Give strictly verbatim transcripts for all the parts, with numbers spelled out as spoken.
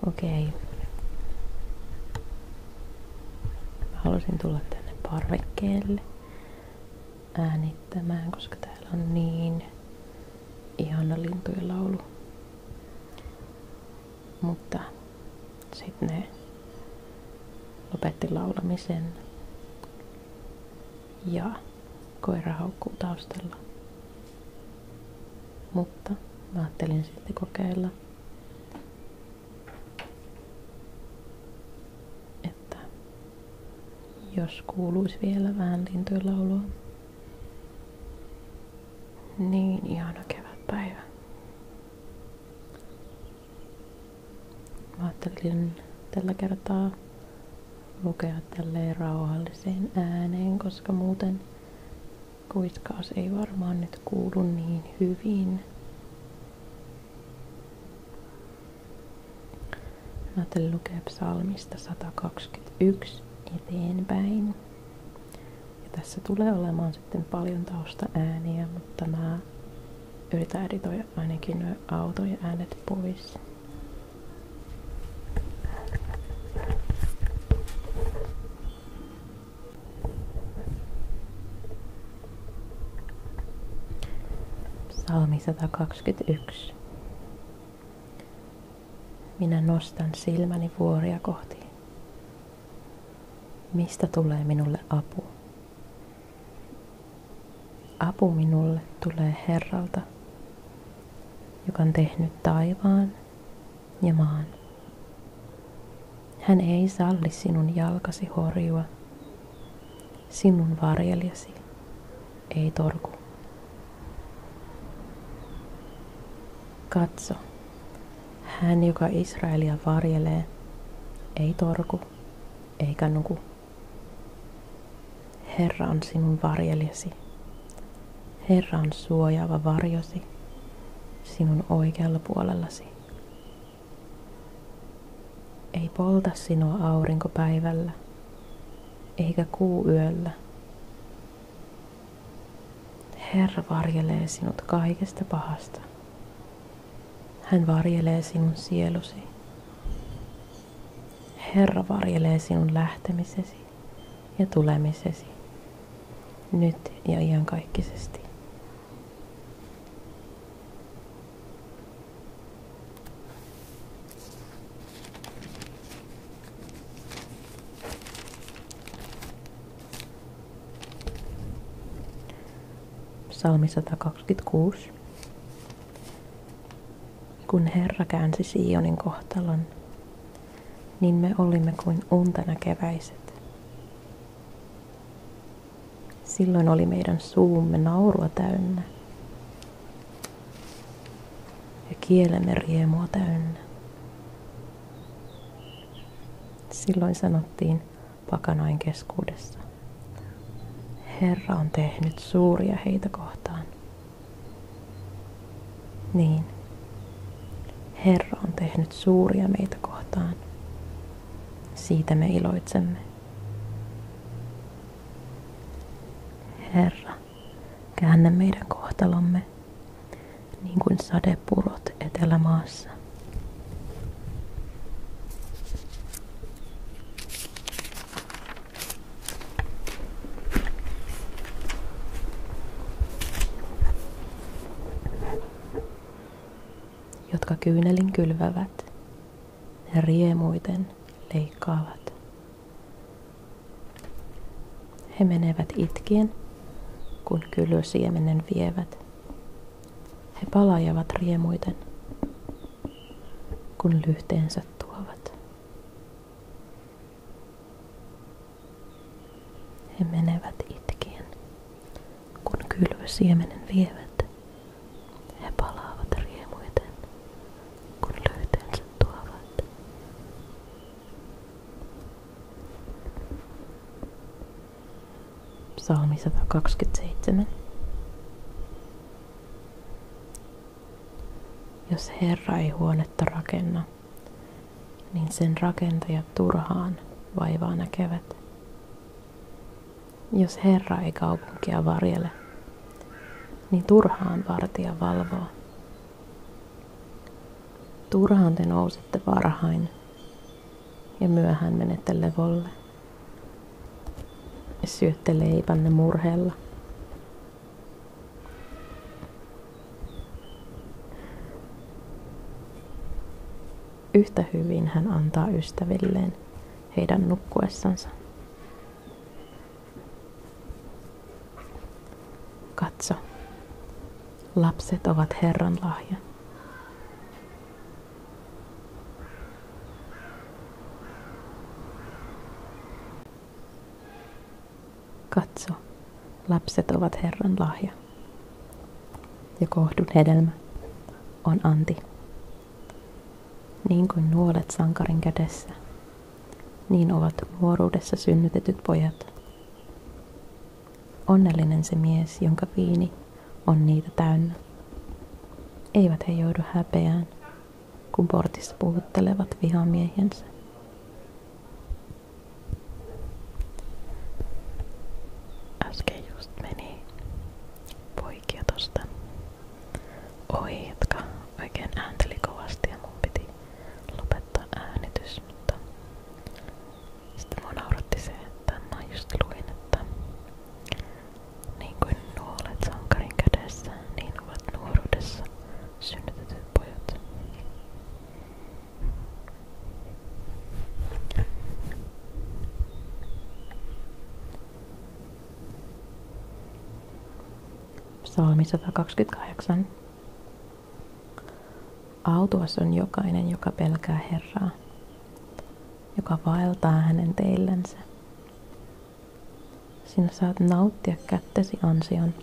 Okei. Mä halusin tulla tänne parvekkeelle äänittämään, koska täällä on niin ihana lintujen laulu. Mutta sitten ne lopetti laulamisen ja koira haukkuu taustalla. Mutta mä ajattelin sitten kokeilla, että jos kuuluisi vielä vähän lintujen laulua. Niin ihana kevätpäivä. Mä ajattelin tällä kertaa lukea tälleen rauhalliseen ääneen, koska muuten kuiskaus ei varmaan nyt kuulu niin hyvin. Mä ajattelin lukea psalmista sata kaksikymmentäyksi eteenpäin. Ja tässä tulee olemaan sitten paljon taustaääniä, mutta mä yritän editoida ainakin nuo autojen äänet pois. Psalmi sata kaksikymmentäyksi. Minä nostan silmäni vuoria kohti. Mistä tulee minulle apu? Apu minulle tulee Herralta, joka on tehnyt taivaan ja maan. Hän ei salli sinun jalkasi horjua, sinun varjelijasi ei torku. Katso, hän, joka Israelia varjelee, ei torku eikä nuku. Herra on sinun varjelijasi. Herra on suojaava varjosi sinun oikealla puolellasi. Ei polta sinua aurinko päivällä, eikä kuu yöllä. Herra varjelee sinut kaikesta pahasta. Hän varjelee sinun sielusi. Herra varjelee sinun lähtemisesi ja tulemisesi, nyt ja iankaikkisesti. Psalmi sata kaksikymmentäkuusi. Kun Herra käänsi Sionin kohtalon, niin me olimme kuin untena keväiset. Silloin oli meidän suumme naurua täynnä ja kielemme riemua täynnä. Silloin sanottiin pakanain keskuudessa, Herra on tehnyt suuria heitä kohtaan. Niin, Herra on tehnyt suuria meitä kohtaan. Siitä me iloitsemme. Herra, käännä meidän kohtalomme, niin kuin sadepurot etelämaassa. Jotka kyynelin kylvävät, ne riemuiten leikkaavat. He menevät itkien, kun kylvösiemenen vievät. He palajavat riemuiten, kun lyhteensä tuovat. He menevät itkien, kun kylvösiemenen vievät. He palaavat riemuiten, kun lyhteensä tuovat. Psalmi sata kaksikymmentäseitsemän. Jos Herra ei huonetta rakenna, niin sen rakentajat turhaan vaivaa näkevät. Jos Herra ei kaupunkia varjele, niin turhaan vartija valvoo. Turhaan te nousette varhain ja myöhään menette levolle ja syötte leipänne murheella. Yhtä hyvin hän antaa ystävilleen heidän nukkuessansa. Katso, lapset ovat Herran lahja. Katso, lapset ovat Herran lahja. Ja kohdun hedelmä on anti. Niin kuin nuolet sankarin kädessä, niin ovat nuoruudessa synnytetyt pojat. Onnellinen se mies, jonka viini on niitä täynnä. Eivät he joudu häpeään, kun portissa puhuttelevat vihamiehiensä. Äsken just meni poikia tosta ohi, jotka oikein äänteli kovasti ja mun piti lopettaa äänitys, mutta sitten mua nauratti se, että mä just luin, että niin kuin nuolet sankarin kädessä, niin ovat nuoruudessa synnytetyt pojat. Psalmi sata kaksikymmentäkahdeksan. Autuas on jokainen, joka pelkää Herraa, joka vaeltaa hänen teillänsä. Sinä saat nauttia kättesi ansion.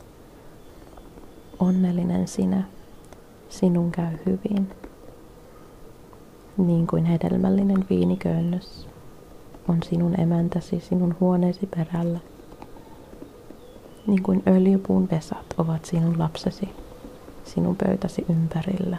Onnellinen sinä, sinun käy hyvin, niin kuin hedelmällinen viiniköynnös on sinun emäntäsi sinun huoneesi perällä. Niin kuin öljypuun vesat ovat sinun lapsesi, sinun pöytäsi ympärillä.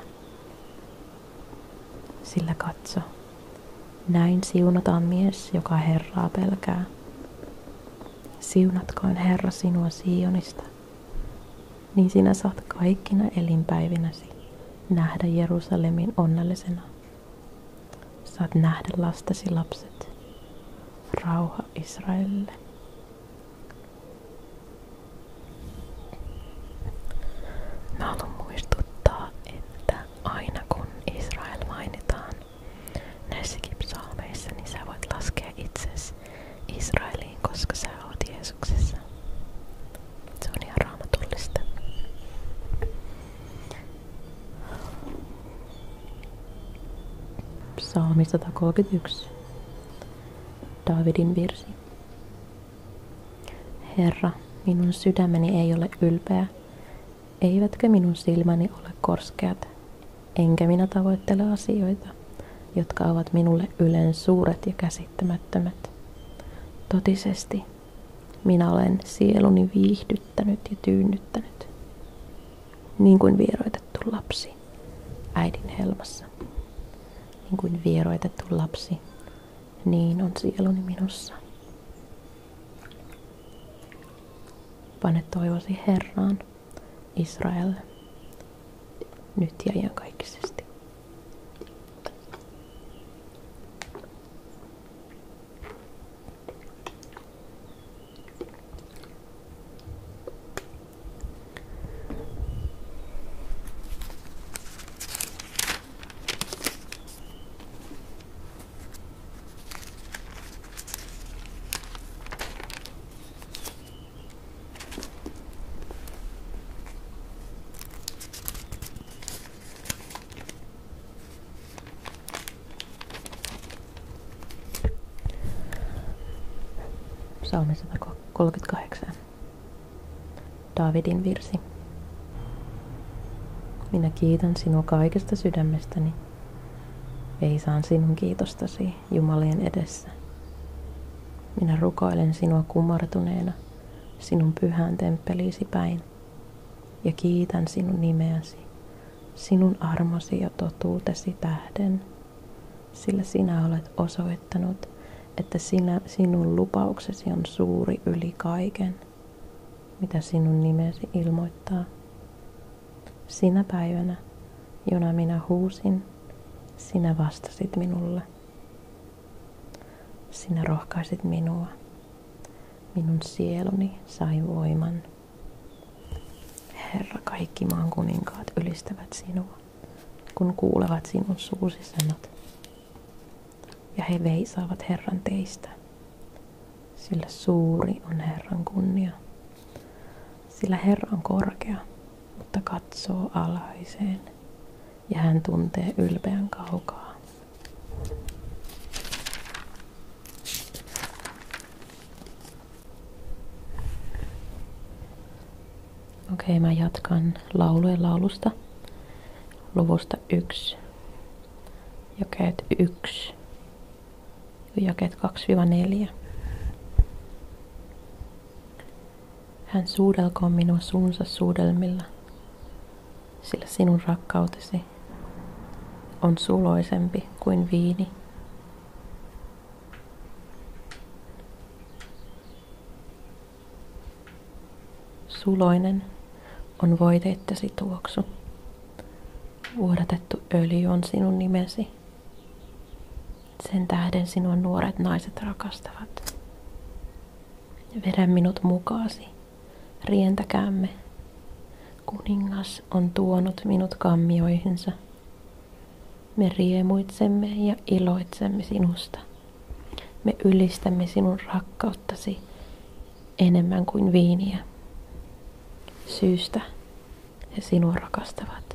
Sillä katso, näin siunataan mies, joka Herraa pelkää. Siunatkoon Herra sinua Sionista, niin sinä saat kaikkina elinpäivinäsi nähdä Jerusalemin onnellisena. Saat nähdä lastesi lapset, rauha Israelille. Mä haluan muistuttaa, että aina kun Israel mainitaan näissäkin psalmeissa, niin sä voit laskea itsesi Israeliin, koska sä oot Jeesuksessa. Se on ihan raamatullista. Psalmi sata kolmekymmentäyksi. Daavidin virsi. Herra, minun sydämeni ei ole ylpeä, eivätkä minun silmäni ole korskeat, enkä minä tavoittele asioita, jotka ovat minulle ylen suuret ja käsittämättömät. Totisesti, minä olen sieluni viihdyttänyt ja tyynnyttänyt, niin kuin vieroitettu lapsi äidin helmassa. Niin kuin vieroitettu lapsi, niin on sieluni minussa. Pane toivosi Herraan, Israel, nyt ja iankaikkisesti. Psalmi sata kolmekymmentäkahdeksan. Daavidin virsi. Minä kiitän sinua kaikesta sydämestäni. Veisaan sinun kiitostasi Jumalien edessä. Minä rukoilen sinua kumartuneena sinun pyhään temppeliisi päin ja kiitän sinun nimeäsi, sinun armosi ja totuutesi tähden, sillä sinä olet osoittanut, että sinä, sinun lupauksesi on suuri yli kaiken, mitä sinun nimesi ilmoittaa. Sinä päivänä, jona minä huusin, Sinä vastasit minulle. Sinä rohkaisit minua. Minun sieluni sai voiman. Herra, kaikki maan kuninkaat ylistävät sinua, kun kuulevat sinun suusi sanat. Ja he veisaavat Herran teistä, sillä suuri on Herran kunnia. Sillä Herra on korkea, mutta katsoo alhaiseen, ja hän tuntee ylpeän kaukaa. Okei, mä jatkan laulujen laulusta luvusta yksi, jakeet yksi, jakeet kaksi neljä. Hän suudelkoon minua suunsa suudelmilla, sillä sinun rakkautesi on suloisempi kuin viini. Suloinen on voiteittesi tuoksu. Vuodatettu öljy on sinun nimesi. Sen tähden sinua nuoret naiset rakastavat. Vedä minut mukaasi, rientäkäämme. Kuningas on tuonut minut kammioihinsa. Me riemuitsemme ja iloitsemme sinusta. Me ylistämme sinun rakkauttasi enemmän kuin viiniä. Syystä he sinua rakastavat.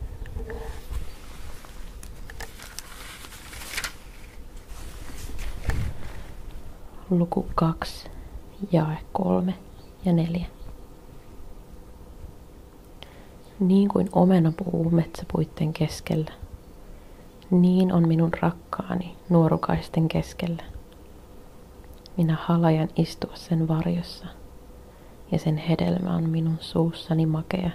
Luku kaksi, jae kolme ja neljä. Niin kuin omenapuu metsäpuitten keskellä, niin on minun rakkaani nuorukaisten keskellä. Minä halajan istua sen varjossa, ja sen hedelmä on minun suussani makea.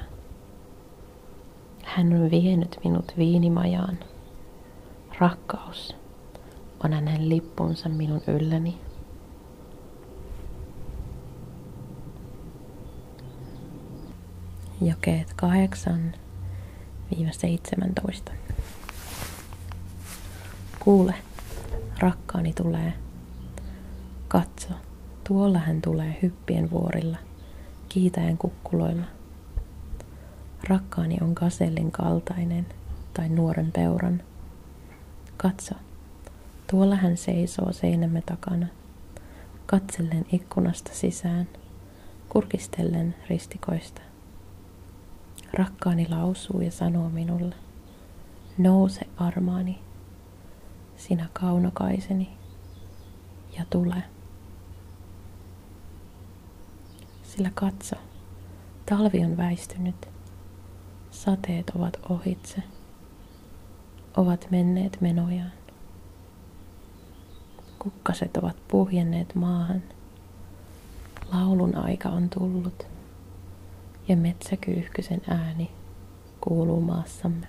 Hän on vienyt minut viinimajaan. Rakkaus on hänen lippunsa minun ylläni. Jakeet kahdeksan seitsemäntoista. Kuule, rakkaani tulee. Katso, tuolla hän tulee hyppien vuorilla, kiitäen kukkuloilla. Rakkaani on gasellin kaltainen tai nuoren peuran. Katso, tuolla hän seisoo seinämme takana, katsellen ikkunasta sisään, kurkistellen ristikoista. Rakkaani lausuu ja sanoo minulle, nouse armaani, sinä kaunokaiseni, ja tule. Sillä katso, talvi on väistynyt, sateet ovat ohitse, ovat menneet menojaan. Kukkaset ovat puhjenneet maahan, laulun aika on tullut, ja metsäkyyhkysen ääni kuuluu maassamme.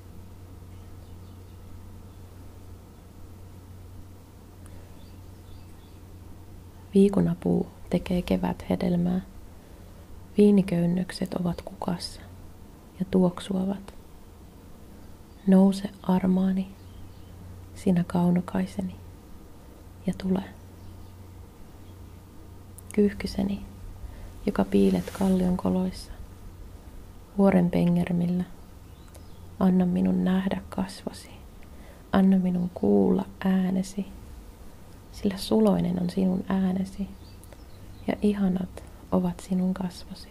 Viikunapuu tekee keväthedelmää. Viiniköynnökset ovat kukassa ja tuoksuavat. Nouse armaani, sinä kaunokaiseni, ja tule. Kyyhkyseni, joka piilet kallion koloissa, vuoren pengermillä, anna minun nähdä kasvosi, anna minun kuulla äänesi, sillä suloinen on sinun äänesi, ja ihanat ovat sinun kasvosi.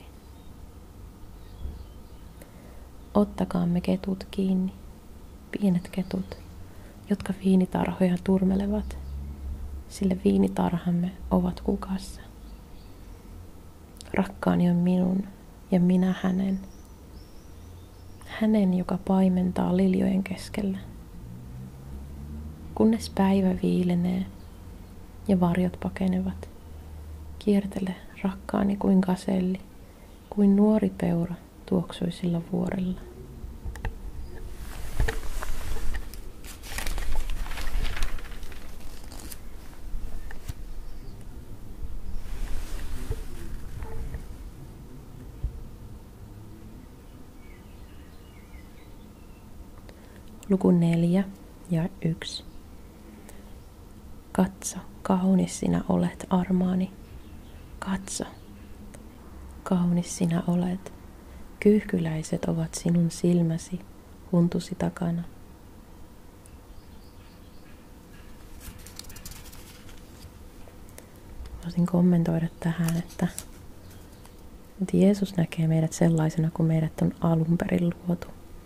Ottakaamme ketut kiinni, pienet ketut, jotka viinitarhoja turmelevat, sillä viinitarhamme ovat kukassa. Rakkaani on minun ja minä hänen, hänen, joka paimentaa liljojen keskellä. Kunnes päivä viilenee ja varjot pakenevat, kiertele rakkaani kuin gaselli, kuin nuori peura tuoksuisilla vuorilla. Luku neljä, ja yksi. Katso, kaunis sinä olet, armaani. Katso, kaunis sinä olet. Kyyhkyläiset ovat sinun silmäsi huntusi takana. Voisin kommentoida tähän, että, että Jeesus näkee meidät sellaisena, kuin meidät on alun perin luotu.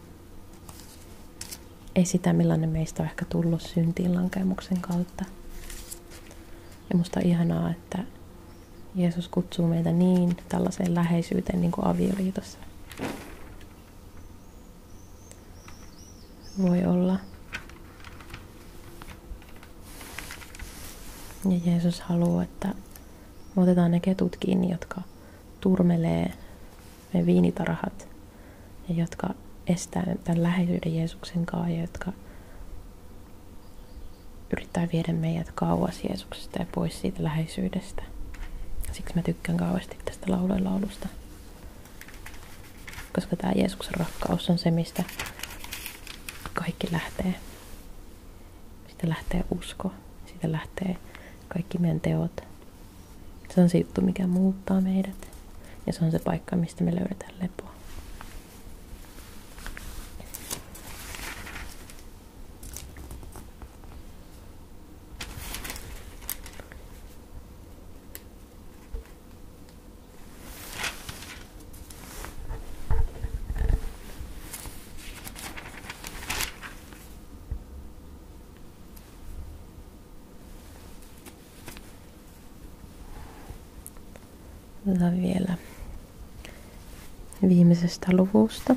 Ei sitä, millainen meistä on ehkä tullut syntiin lankemuksen kautta. Ja musta on ihanaa, että Jeesus kutsuu meitä niin tällaiseen läheisyyteen niin kuin avioliitossa. Voi olla. Ja Jeesus haluaa, että me otetaan ne ketut kiinni, jotka turmelee meidän viinitarhat ja jotka estää tämän läheisyyden Jeesuksen kanssa ja jotka yrittää viedä meidät kauas Jeesuksesta ja pois siitä läheisyydestä. Siksi mä tykkään kauheasti tästä laulojen laulusta. Koska tämä Jeesuksen rakkaus on se, mistä kaikki lähtee. Siitä lähtee usko. Siitä lähtee kaikki meidän teot. Se on se juttu, mikä muuttaa meidät. Ja se on se paikka, mistä me löydetään lepoa. Otetaan vielä viimeisestä luvusta.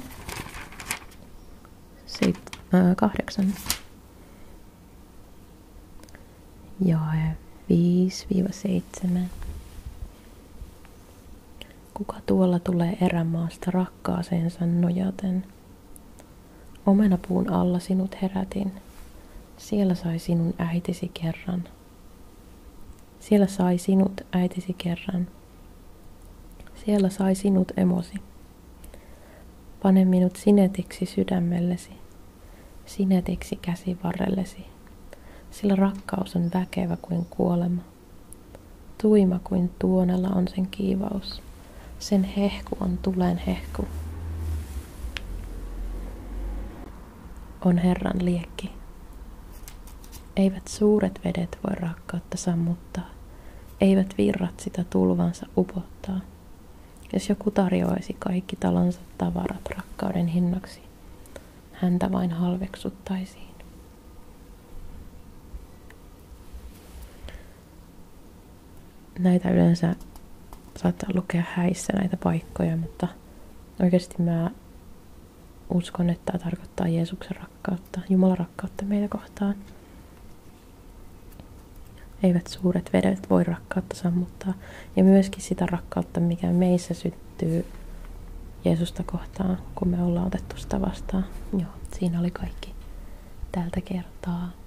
Seit, äh, kahdeksan. Jae viisi seitsemän. Kuka tuolla tulee erämaasta rakkaaseensa nojaten? Omenapuun alla sinut herätin. Siellä sai sinun äitisi kerran. Siellä sai sinut äitisi kerran. Siellä sai sinut emosi. Pane minut sinetiksi sydämellesi, sinetiksi käsivarrellesi, sillä rakkaus on väkevä kuin kuolema. Tuima kuin tuonella on sen kiivaus, sen hehku on tulen hehku. On Herran liekki. Eivät suuret vedet voi rakkautta sammuttaa, eivät virrat sitä tulvansa upottaa. Jos joku tarjoaisi kaikki talonsa tavarat rakkauden hinnaksi, häntä vain halveksuttaisiin. Näitä yleensä saattaa lukea häissä näitä paikkoja, mutta oikeasti mä uskon, että tämä tarkoittaa Jeesuksen rakkautta, Jumalan rakkautta meitä kohtaan. Eivät suuret vedet voi rakkautta sammuttaa. Ja myöskin sitä rakkautta, mikä meissä syttyy Jeesusta kohtaan, kun me ollaan otettu sitä vastaan. Joo, siinä oli kaikki tältä kertaa.